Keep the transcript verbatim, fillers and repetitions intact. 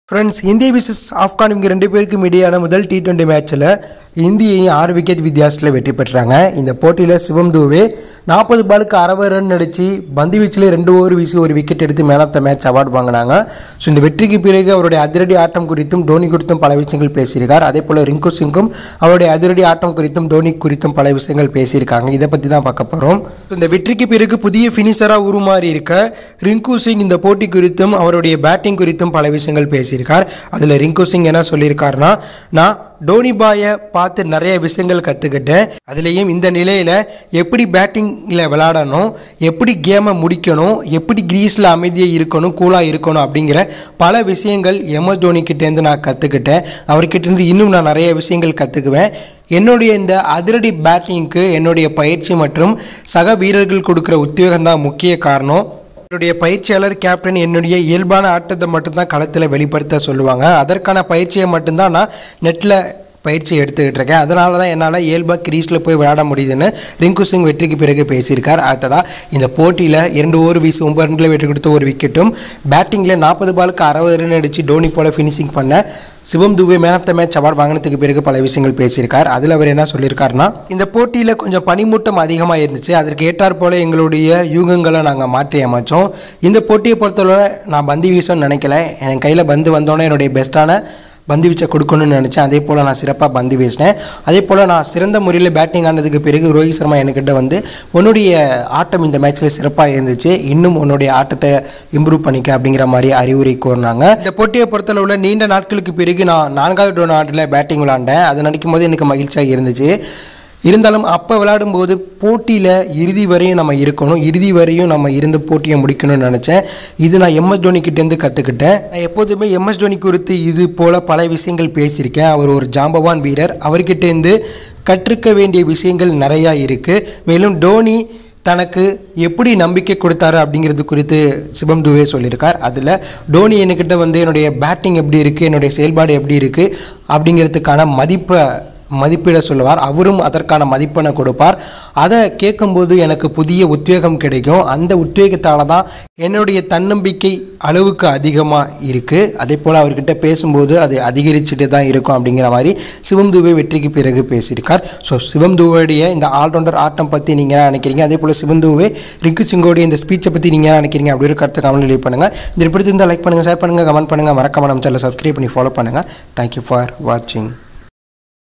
Friends, India versus Afghan இவங்க ரெண்டு பேருக்கும் இடையான முதல் டி டுவெண்ட்டி மேட்ச்ல இந்தியை ஆறு விக்கெட் வித்தியாசத்தில் வெற்றி பெற்றாங்க. இந்த போட்டியில் சிவம் தூவே நாற்பது பாலுக்கு அறுபது ரன் அடிச்சு பந்து வீச்சில் ரெண்டு ஓவர் வீசி ஒரு விக்கெட் எடுத்து man of the match award வாங்கினாங்க. ஸோ இந்த வெற்றிக்கு பிறகு அவருடைய அதிரடி ஆட்டம் குறித்தும் தோனி குறித்தும் பல விஷயங்கள் பேசியிருக்கார். அதே போல் ரிங்கு சிங்கும் அவருடைய அதிரடி ஆட்டம் குறித்தும் தோனி குறித்தும் பல விஷயங்கள் பேசியிருக்காங்க. இதை பற்றி தான் பார்க்க போகிறோம். இந்த வெற்றிக்கு பிறகு புதிய ஃபினிஷராக உருமாறி இருக்க ரிங்கு சிங் இந்த போட்டி குறித்தும் அவருடைய பேட்டிங் குறித்தும் பல விஷயங்கள் பேசியிருக்கார். அதில் ரிங்கு சிங் என்ன சொல்லியிருக்காருன்னா, நான் டோனி பாயை பார்த்து நிறைய விஷயங்கள் கற்றுக்கிட்டேன். அதுலேயும் இந்த நிலையில் எப்படி பேட்டிங்கில் விளையாடணும், எப்படி கேமை முடிக்கணும், எப்படி கிரீஸில் அமைதியாக இருக்கணும், கூலாக இருக்கணும் அப்படிங்கிற பல விஷயங்கள் எம்எஸ் தோனிக்கிட்டேருந்து நான் கற்றுக்கிட்டேன். அவர்கிட்டேருந்து இன்னும் நான் நிறைய விஷயங்கள் கற்றுக்குவேன். என்னுடைய இந்த அதிரடி பேட்டிங்க்கு என்னுடைய பயிற்சி மற்றும் சக வீரர்கள் கொடுக்குற உத்வேகம் தான் முக்கிய காரணம். என்னுடைய பயிற்சியாளர் கேப்டன் என்னுடைய இயல்பான ஆட்டத்தை மட்டும்தான் களத்தில் வெளிப்படுத்த சொல்லுவாங்க. அதற்கான பயிற்சியை மட்டும்தான் நான் நெட்டில் பயிற்சி எடுத்துக்கிட்டு இருக்கேன். அதனால தான் என்னால் இயல்பாக கிரீஸில் போய் விளையாட முடியுதுன்னு ரிங்கு சிங் வெற்றிக்கு பிறகு பேசியிருக்கார். அடுத்ததாக இந்த போட்டியில் இரண்டு ஓவர் வீசி ஒன்பது ரன்களை வெற்றி கொடுத்த ஒரு விக்கெட்டும் பேட்டிங்கில் நாற்பது பாலுக்கு அறுபது ரன் அடித்து டோனி போல ஃபினிஷிங் பண்ண Shivam Dube man of the match award வாங்கினதுக்கு பிறகு பல விஷயங்கள் பேசியிருக்கார். அதில் அவர் என்ன சொல்லியிருக்காருன்னா, இந்த போட்டியில் கொஞ்சம் பனிமூட்டம் அதிகமாக இருந்துச்சு. அதற்கு ஏற்றாற் போல எங்களுடைய யூகங்களை நாங்கள் மாற்றி அமைச்சோம். இந்த போட்டியை பொறுத்தவரை நான் பந்து வீசணும்னு நினைக்கல. என் கையில் பந்து வந்தோன்னே என்னுடைய பெஸ்ட்டான பந்து வீச்சை கொடுக்கணும்னு நினச்சேன். அதே போல் நான் சிறப்பாக பந்து வீசினேன். அதே போல் நான் சிறந்த முறையில் பேட்டிங் ஆனதுக்கு பிறகு ரோஹித் சர்மா என்கிட்ட வந்து உன்னுடைய ஆட்டம் இந்த மேட்ச்சில் சிறப்பாக இருந்துச்சு, இன்னும் உன்னுடைய ஆட்டத்தை இம்ப்ரூவ் பண்ணிக்க அப்படிங்கிற மாதிரி அறிவுரை கோரினாங்க. இந்த போட்டியை பொறுத்தளவில் நீண்ட நாட்களுக்கு பிறகு நான் நான்காவது டோன் ஆர்டரில் பேட்டிங் விளாண்டேன். அதை நினைக்கும் போது எனக்கு மகிழ்ச்சியாக இருந்துச்சு. இருந்தாலும் அப்போ விளையாடும்போது போட்டியில் இறுதி வரையும் நம்ம இருக்கணும், இறுதி வரையும் நம்ம இருந்து போட்டியை முடிக்கணும்னு நினச்சேன். இது நான் எம்எஸ் தோனிக்கிட்டேருந்து கற்றுக்கிட்டேன். நான் எப்போதுமே எம்எஸ் தோனி குறித்து இது போல் பல விஷயங்கள் பேசியிருக்கேன். அவர் ஒரு ஜாம்பவான் வீரர். அவர்கிட்டேருந்து கற்றுக்க வேண்டிய விஷயங்கள் நிறையா இருக்குது. மேலும் டோனி தனக்கு எப்படி நம்பிக்கை கொடுத்தாரு அப்படிங்கிறது குறித்து சிவம் தூவே சொல்லியிருக்கார். அதில் டோனி என்கிட்ட வந்து என்னுடைய பேட்டிங் எப்படி இருக்குது, என்னுடைய செயல்பாடு எப்படி இருக்குது அப்படிங்கிறதுக்கான மதிப்பை மதிப்பிட சொல்லுவார். அவரும் அதற்கான மதிப்பெண்ணை கொடுப்பார். அதை கேட்கும்போது எனக்கு புதிய உத்வேகம் கிடைக்கும். அந்த உத்வேகத்தால் தான் என்னுடைய தன்னம்பிக்கை அளவுக்கு அதிகமாக இருக்குது. அதே போல் அவர்கிட்ட பேசும்போது அது அதிகரிச்சுட்டு தான் இருக்கும் அப்படிங்கிற மாதிரி சிவம் தூவே வெற்றிக்கு பிறகு பேசியிருக்கார். ஸோ சிவம் தூவேடைய இந்த ஆல்ரவுண்டர் ஆட்டம் பற்றி நீங்கள் என்ன நினைக்கிறீங்க? அதே போல் சிவம் தூவே ரிங்கு சிங்கோடைய இந்த ஸ்பீச்சை பற்றி நீங்கள் என்ன நினைக்கிறீங்க அப்படி ஒரு கருத்தை கமெண்ட் லீவ் பண்ணுங்கள். இந்த பிடிச்சிருந்தால் லைக் பண்ணுங்கள், ஷேர் பண்ணுங்கள், கமெண்ட் பண்ணுங்கள், மறக்காம நம்ம சேனலை சப்ஸ்கிரைப் பண்ணி ஃபாலோ பண்ணுங்கள். தேங்க்யூ ஃபார் வாட்சிங்.